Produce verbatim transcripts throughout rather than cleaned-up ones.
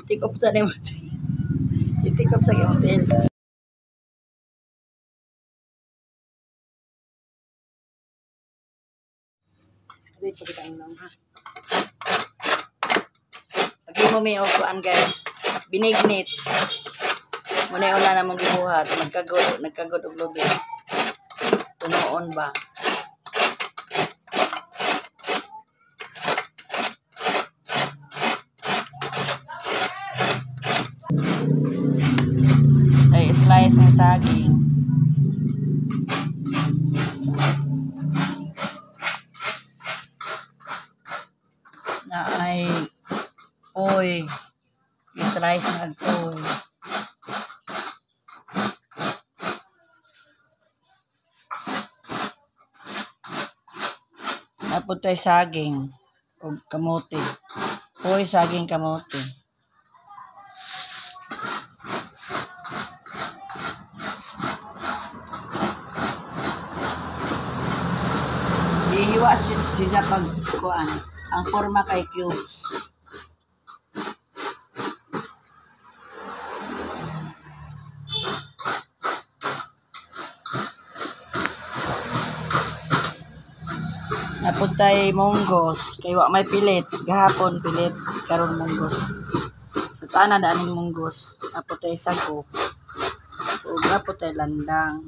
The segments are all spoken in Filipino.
Take off sa nimo. Take off sa hotel. Wait, pagkita ang lang ha. Pag mo may okuan guys, binignit. Muna yung una na mong gibuhat. Nagkagod, nagkagod og lubi. Tunoon ba? Ay, slice ng saging. Na ay oy. I-slice ng agtoy. Napod tayo saging o kamote. Oy, saging kamote. Ihiwa siya pag kuan. Ang forma kay cubes. Napuntay munggos. Kaya wa may pilit. Gahapon pilit. Karon munggos. Natana daan ng munggos. Napuntay sago. O napuntay landang.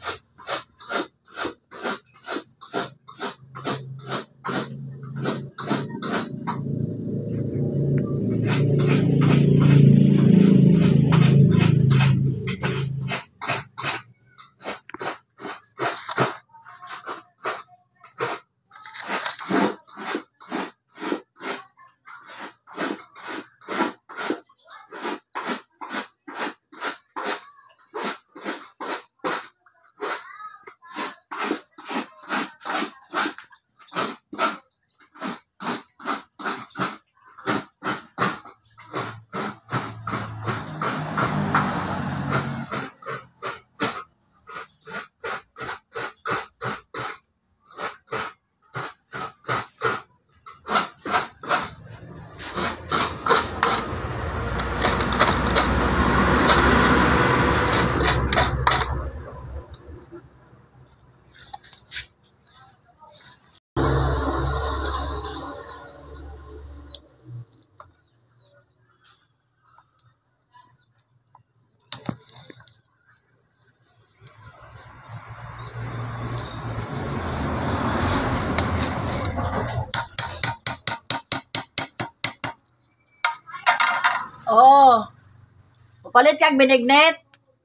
Oh. Papalit kag binignet?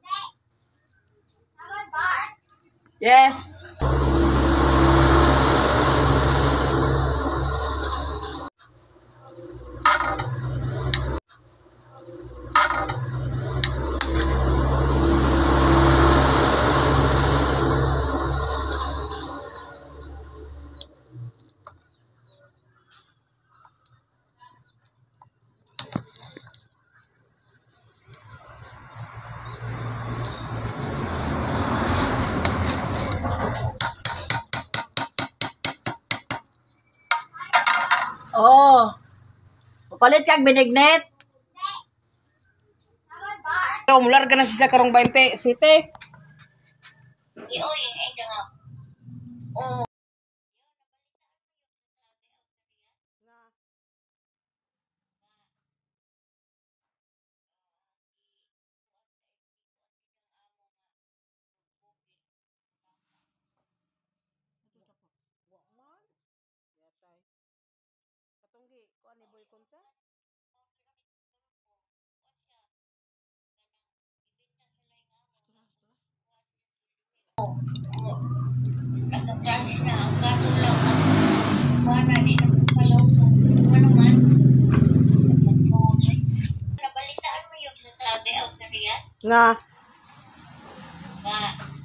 Yes. Oh. Papalit kag binignet? Pero mular ka na siya karong twenty, site. Oy, ay nga. Oh. Katunggi, kuan ni boy konsa? Nagka-crash na ang kaso lang. Wala din ang palawto. Ano man? Nabalitaan mo yung sa Saudi o sa Riyadh? Nga. Nga.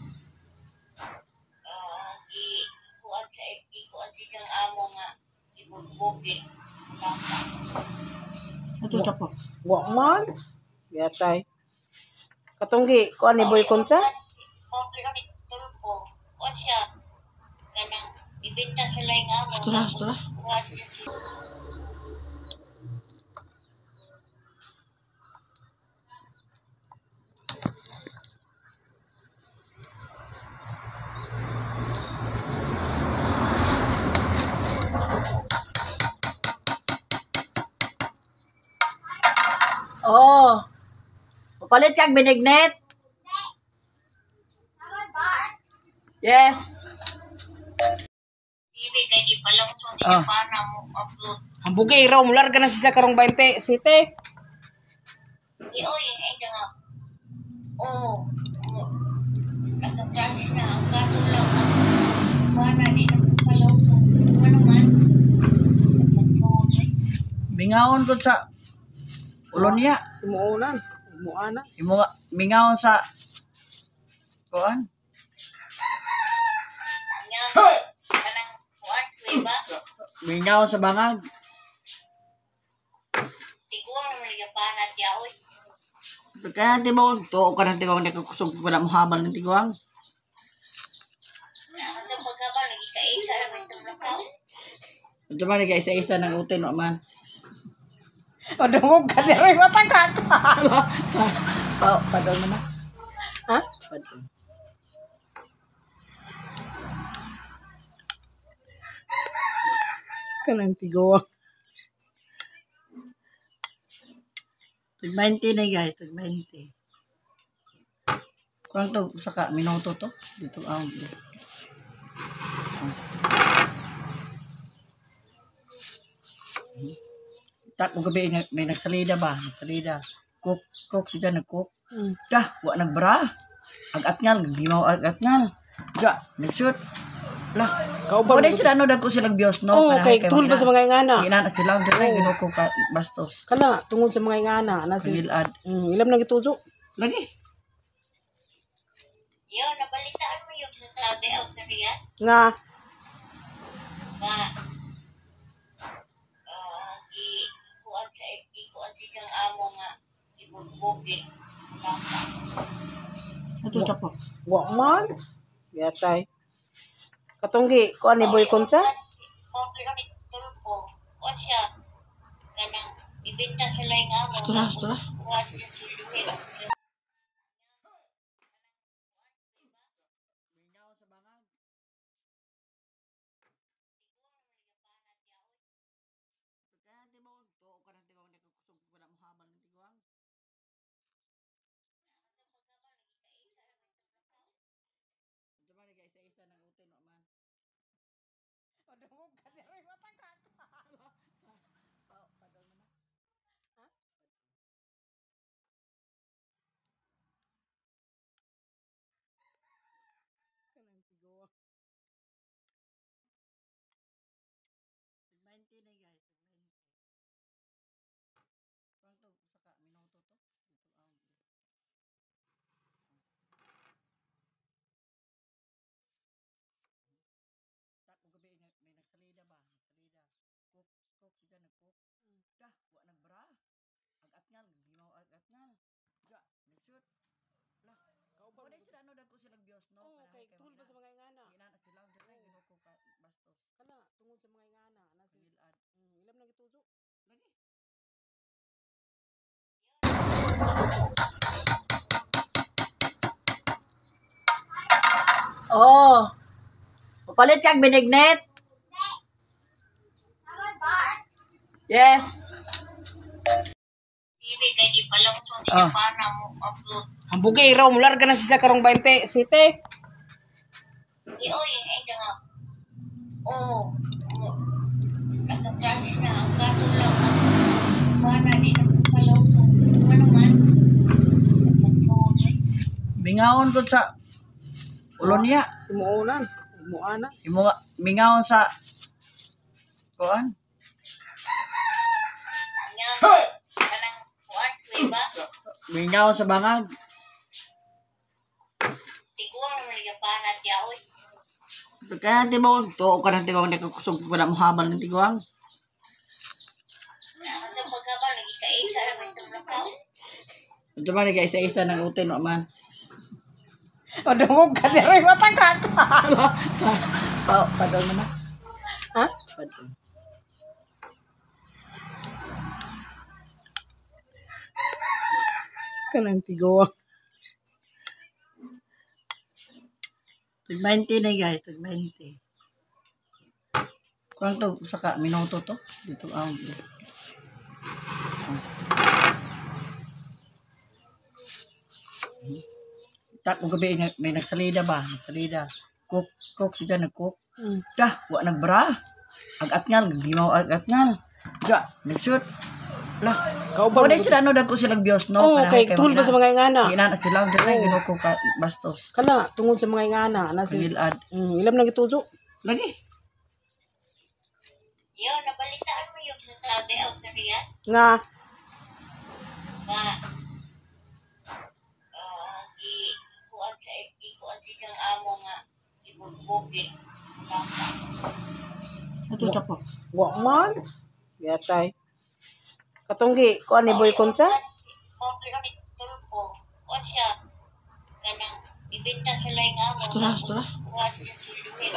Uh, i-kuan sa i-kuan sa isang amo nga. Ibugbugi. Lasa. Ito ta po. Wa man. Yatay. Katunggi, kuan ni boy konsa? Okay kami tulpo. Kuan siya. Kanang ibenta sila yung amo. Stura, stura. Kuha siya siya. Oh. Palit kag binignet? Yes. Hindi kay di pa lang so di Ah. pa na mo upload. Ang bugay raw, mular ka na siya karong twenty. Site. Di oy ay nga. Oh. Nagka-crash na ang kaso lang ang wala di na palaw so. Ano man? Bingawon ko sa ulo niya. Imuunan. Imuana. Imo bingawon sa kuan. Yang kanang kuan kuy ba? Bingawon sa bangag. Tiguang man liga panat ya oy. Kaya tibawon to ka nang tibawon ko kusog wala mo habal ng tiguang. Ang sa pagkabal lagi ka isa ra man tong lakaw. Ito man nag isa-isa ng utin no man. O dungog ka di rin matangkat. Pa padol mo na. Ha? Padol. Kanang tigawa. Tag twenty na guys, tag twenty. Kuang to saka minuto to dito ang Tak mo gabi na- may nagsalida ba? Nagsalida. Cook, cook sila nag-cook. Mm. Dah, wa nagbra. Agat ngal, gimaw agat ngal. Ja, nag-shoot. Lah, Kauban Kauban sila no dagko sila bios no. Oh, Para kay tul pa sa mga ingana. Ina na sila dili Oh. ginuko ka bastos. Kana tungod sa mga ingana na si Pagilad. mm, ilam na gituzo. Lagi. Yo nabalitaan mo yung sa Saudi o sa Riyadh Nga nga ah i kuan sa i kuan si kang amo nga ibugbugi lasa. Ito sa po. wa man. Yatay. Katunggi ko ani boy konsa? Okay kami tulpo. Kuan siya kanang ibenta sila yung amo. Stura, stura. Kuha siya suluhin. Kauban sila no dagko sila bios no. Oh, Para kay tul pa sa mga ingana. Ina na sila dili ginuko ka bastos. Kana tungod sa mga ingana na si Pagilad. mm, ilam na gituzo. Lagi. Oh. Palit kag binignet? Yes. Hindi kay di pa lang so di Ah. pa na mo upload. Ang bugay raw, mular ka na siya karong twenty. Site. Di oy ay nga. Oh. Nagka-crash na ang kaso lang ang wala di na palaw so. Ano man? Bingawon ko sa ulo niya. Imuunan. Imuana. Imo bingawon sa kuan. Yang kanang kuan kuy ba? Bingawon sa bangag. Tiguang man liga panat ya oy. Kaya tibawon to ka nang tiguang ko kusog wala mo habal ng tiguang. Ang sa pagkabal lagi ka isa ra man tong lakaw. Ito man nag isa-isa ng utin no man. O dungog ka di rin matangkat. Pa padol mo na. Ha? Padol. Kanang tigawa. Tag twenty na guys, tag twenty. Kuang to saka minuto to dito ang Tak ko gabi na- may nagsalida ba? Nagsalida. Cook, cook siya nag-cook. Mm. Dah, wa nagbra. Agat-ngal, gimaw agat-ngal. Ja, nag-shoot. Lah, Kau ba? wala sila no dagko sila bios no. Oo, Kanahay kay tungkol pa sa mga ingana. Ina na sila dili ginoko ka bastos. Kana, tungkol sa mga ingana. Nasi, Pangilad. mm, ilam na gituso. Lagi. Yo, nabalitaan mo yung sa Saudi o sa Riyadh? Nga, Na, ah, ikuan sa ikuan sa isang amo nga, ibugbugi. Ito sa po. wa man. Yatay. Katunggi, kuan ni Boy Concha? Okay kami tulpo. Kuan siya. Kanang, ibenta sila yung amo. Gusto na, gusto na. Kuha siya sa luwi.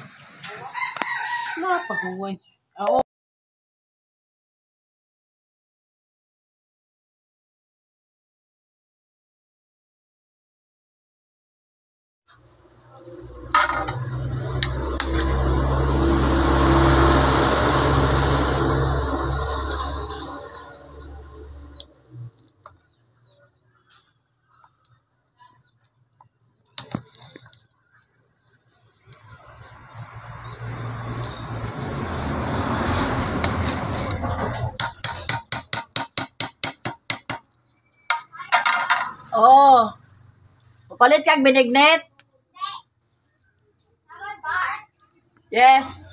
Napahuway. Oo. Oh. Papalit kag binignet. Yes.